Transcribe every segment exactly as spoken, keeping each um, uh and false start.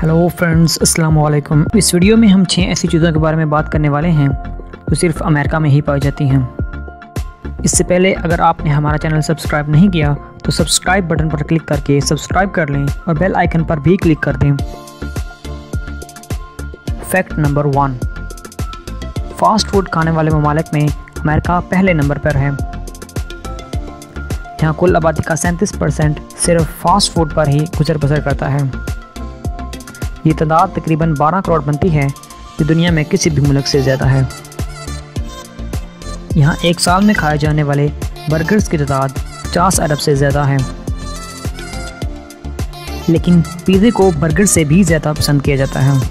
Hello friends, अस्सलाम वालेकुम। इस वीडियो में हम छह ऐसी चीज़ों के बारे में बात करने वाले हैं जो सिर्फ अमेरिका में ही पाई जाती हैं। इससे पहले अगर आपने हमारा चैनल सब्सक्राइब नहीं किया तो सब्सक्राइब बटन पर क्लिक करके सब्सक्राइब कर लें और बेल आइकन पर भी क्लिक कर दें। Fact number one, fast food खाने वाले ममालिक में अमेरिका पहले नंबर पर है। यहाँ कुल आबादी का सैंतीस परसेंट सिर्फ फास्ट फूड पर ही गुजर बसर करता है। ये तादाद तकरीबन बारह करोड़ बनती है, जो दुनिया में किसी भी मुल्क से ज़्यादा है। यहाँ एक साल में खाए जाने वाले बर्गर्स की तादाद पचास अरब से ज़्यादा है, लेकिन पिज़्ज़े को बर्गर से भी ज़्यादा पसंद किया जाता है।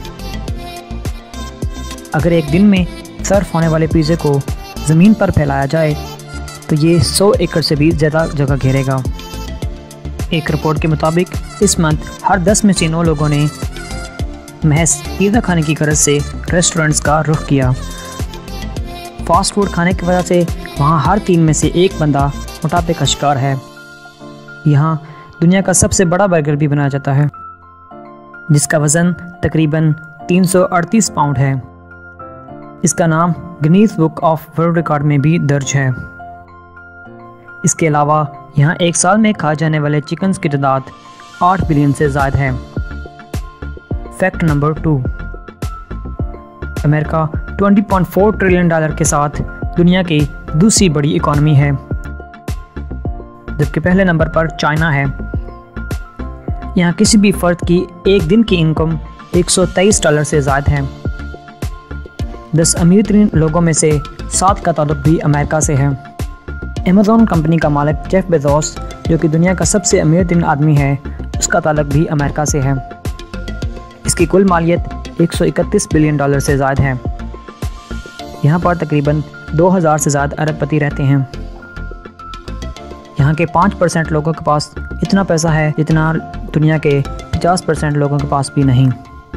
अगर एक दिन में सर्व होने वाले पिज़्ज़े को ज़मीन पर फैलाया जाए तो ये सौ एकड़ से भी ज़्यादा जगह घेरेगा। एक रिपोर्ट के मुताबिक इस मंथ हर दस में से नौ लोगों ने महज पिज़्ज़ा खाने की गरज से रेस्टोरेंट्स का रुख किया। फास्ट फूड खाने की वजह से वहाँ हर तीन में से एक बंदा मोटापे का शिकार है। यहाँ दुनिया का सबसे बड़ा बर्गर भी बनाया जाता है, जिसका वज़न तकरीबन तीन सौ अड़तीस पाउंड है। इसका नाम Guinness book of world record में भी दर्ज है। इसके अलावा यहाँ एक साल में खाए जाने वाले चिकन्स की तादाद आठ बिलियन से ज़्यादा है। फैक्ट नंबर टू, अमेरिका बीस पॉइंट चार ट्रिलियन डॉलर के साथ दुनिया की दूसरी बड़ी इकॉनमी है, जबकि पहले नंबर पर चाइना है। यहाँ किसी भी फर्द की एक दिन की इनकम एक सौ तेईस डॉलर से ज़्यादा है। दस अमीर तरीन लोगों में से सात का ताल्लुक भी अमेरिका से है। अमेज़न कंपनी का मालिक जेफ बेजोस, जो कि दुनिया का सबसे अमीर तरीन आदमी है, उसका ताल्लुक भी अमेरिका से है। इसकी कुल मालियत एक सौ इकतीस बिलियन डॉलर से ज़्यादा है। यहाँ पर तकरीबन दो हज़ार से ज़्यादा अरबपति रहते हैं। यहाँ के पाँच परसेंट लोगों के पास इतना पैसा है जितना दुनिया के पचास परसेंट लोगों के पास भी नहीं।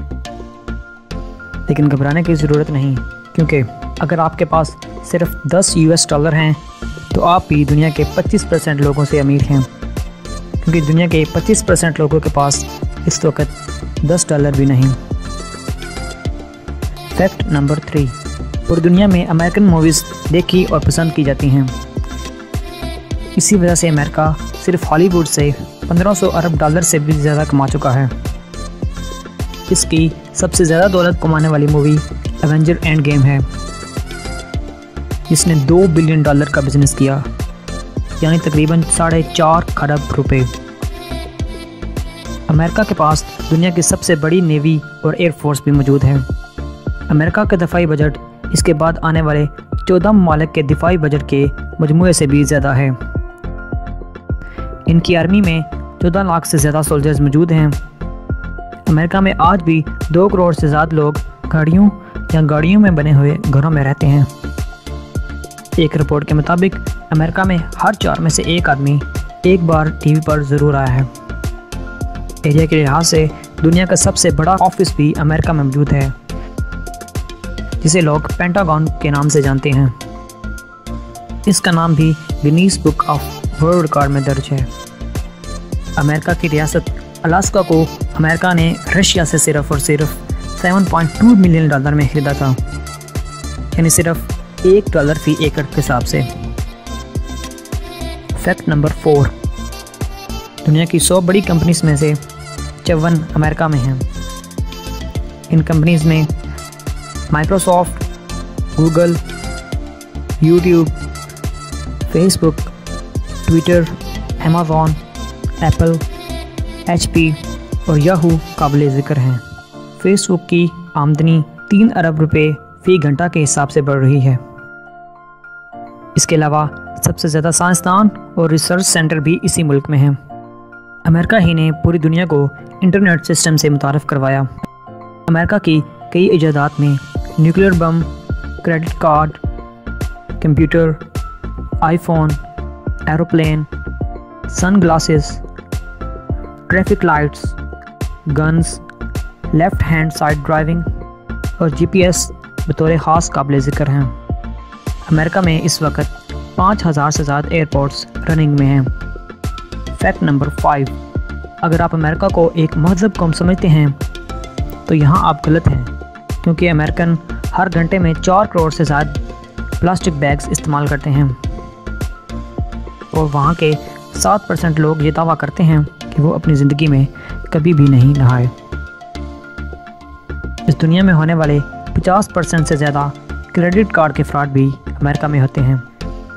लेकिन घबराने की ज़रूरत नहीं, क्योंकि अगर आपके पास सिर्फ दस यूएस डॉलर हैं तो आप भी दुनिया के पच्चीस परसेंट लोगों से अमीर हैं, क्योंकि दुनिया के पच्चीस परसेंट लोगों के पास इस वक्त दस डॉलर भी नहीं। फैक्ट नंबर थ्री, पूरी दुनिया में अमेरिकन मूवीज़ देखी और पसंद की जाती हैं। इसी वजह से अमेरिका सिर्फ हॉलीवुड से पंद्रह सौ अरब डॉलर से भी ज़्यादा कमा चुका है। इसकी सबसे ज़्यादा दौलत कमाने वाली मूवी एवेंजर एंड गेम है, जिसने दो बिलियन डॉलर का बिजनेस किया, यानी तकरीबन साढ़े चार खरब रुपए। अमेरिका के पास दुनिया की सबसे बड़ी नेवी और एयरफोर्स भी मौजूद है। अमेरिका का दफाई बजट इसके बाद आने वाले चौदह ममालिक के दिफाई बजट के मजमूए से भी ज़्यादा है। इनकी आर्मी में चौदह लाख से ज़्यादा सोल्जर्स मौजूद हैं। अमेरिका में आज भी दो करोड़ से ज़्यादा लोग गाड़ियों या गाड़ियों में बने हुए घरों में रहते हैं। एक रिपोर्ट के मुताबिक अमेरिका में हर चार में से एक आदमी एक बार टीवी पर ज़रूर आया है। एरिया के लिहाज से दुनिया का सबसे बड़ा ऑफिस भी अमेरिका में मौजूद है, जिसे लोग पेंटागन के नाम से जानते हैं। इसका नाम भी Guinness book of world record में दर्ज है। अमेरिका की रियासत अलास्का को अमेरिका ने रशिया से सिर्फ और सिर्फ सात पॉइंट दो मिलियन डॉलर में खरीदा था, यानी सिर्फ एक डॉलर फी एकड़ के हिसाब से। फैक्ट नंबर फोर, दुनिया की सौ बड़ी कंपनीज में से चौवन अमेरिका में हैं। इन कंपनीज में Microsoft, Google, YouTube, Facebook, Twitter, Amazon, Apple, HP और याहू काबिल ज़िक्र हैं। फेसबुक की आमदनी तीन अरब रुपए फी घंटा के हिसाब से बढ़ रही है। इसके अलावा सबसे ज़्यादा साइंसदान और रिसर्च सेंटर भी इसी मुल्क में हैं। अमेरिका ही ने पूरी दुनिया को इंटरनेट सिस्टम से मुतारफ़ करवाया। अमेरिका की कई इजादात में nuclear bomb, credit card, computer, iPhone, aeroplane, sun glasses, traffic lights, guns, left hand side driving और जीपीएस बतौर ख़ास काबिल ज़िक्र हैं। अमेरिका में इस वक्त पाँच हज़ार से ज़्यादा एयरपोर्ट्स रनिंग में हैं। फैक्ट नंबर फाइव, अगर आप अमेरिका को एक महज़ब कौम समझते हैं तो यहाँ आप गलत हैं, क्योंकि अमेरिकन हर घंटे में चार करोड़ से ज़्यादा प्लास्टिक बैग्स इस्तेमाल करते हैं और वहाँ के सात परसेंट लोग ये दावा करते हैं कि वो अपनी ज़िंदगी में कभी भी नहीं नहाए। इस दुनिया में होने वाले पचास परसेंट से ज़्यादा क्रेडिट कार्ड के फ्रॉड भी अमेरिका में होते हैं।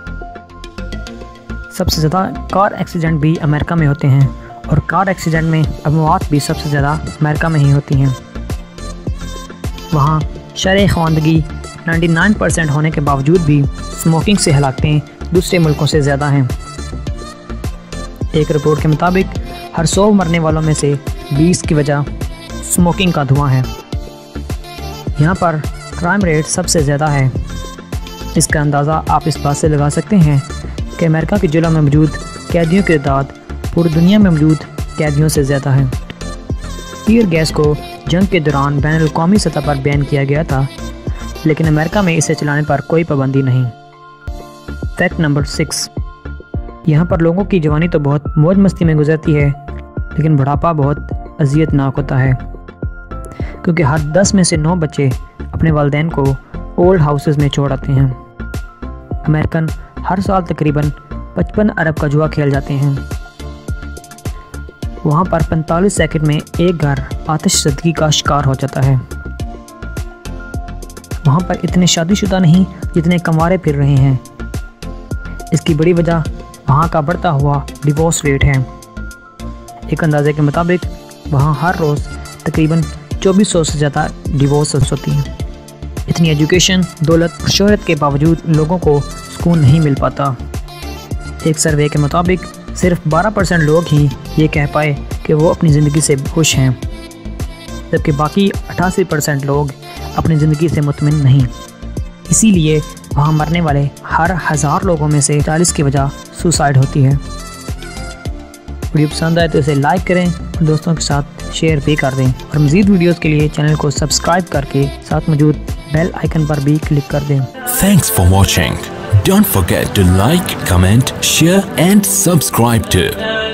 सबसे ज़्यादा कार एक्सीडेंट भी अमेरिका में होते हैं और कार एक्सीडेंट में अमवात भी सबसे ज़्यादा अमेरिका में ही होती हैं। वहाँ शरह ख़वानदगी निन्यानवे परसेंट होने के बावजूद भी स्मोकिंग से हलाकतें दूसरे मुल्कों से ज़्यादा हैं। एक रिपोर्ट के मुताबिक हर सौ मरने वालों में से बीस की वजह स्मोकिंग का धुआं है। यहाँ पर क्राइम रेट सबसे ज़्यादा है। इसका अंदाज़ा आप इस बात से लगा सकते हैं कि अमेरिका के जेलों में मौजूद कैदियों की तादाद पूरी दुनिया में मौजूद कैदियों से ज़्यादा है। टीयर गैस को जंग के दौरान बैन अल-अक़वामी सतह पर बैन किया गया था, लेकिन अमेरिका में इसे चलाने पर कोई पाबंदी नहीं। फैक्ट नंबर सिक्स, यहाँ पर लोगों की जवानी तो बहुत मौज मस्ती में गुजरती है, लेकिन बुढ़ापा बहुत अजियतनाक होता है, क्योंकि हर दस में से नौ बच्चे अपने वालिदैन को ओल्ड हाउसेस में छोड़ आते हैं। अमेरिकन हर साल तकरीबन पचपन अरब का जुआ खेल जाते हैं। वहाँ पर पैंतालीस सेकंड में एक घर आतिशज़दगी का शिकार हो जाता है। वहाँ पर इतने शादीशुदा नहीं जितने कंवारे फिर रहे हैं। इसकी बड़ी वजह वहाँ का बढ़ता हुआ डिवोर्स रेट है। एक अंदाजे के मुताबिक वहाँ हर रोज़ तकरीबन चौबीस सौ से ज़्यादा डिवोर्स होती हैं। इतनी एजुकेशन, दौलत और शोहरत के बावजूद लोगों को सुकून नहीं मिल पाता। एक सर्वे के मुताबिक सिर्फ बारह परसेंट लोग ही ये कह पाए कि वो अपनी ज़िंदगी से खुश हैं, जबकि बाकी अठासी परसेंट लोग अपनी ज़िंदगी से मुतमिन नहीं। इसीलिए वहाँ मरने वाले हर हज़ार लोगों में से चालीस की वजह सुसाइड होती है। वीडियो पसंद आए तो इसे लाइक करें और दोस्तों के साथ शेयर भी कर दें, और मज़ीद वीडियोज़ के लिए चैनल को सब्सक्राइब करके साथ मौजूद बेल आइकन पर भी क्लिक कर दें। Thanks for watching. Don't forget to like, comment, share and subscribe to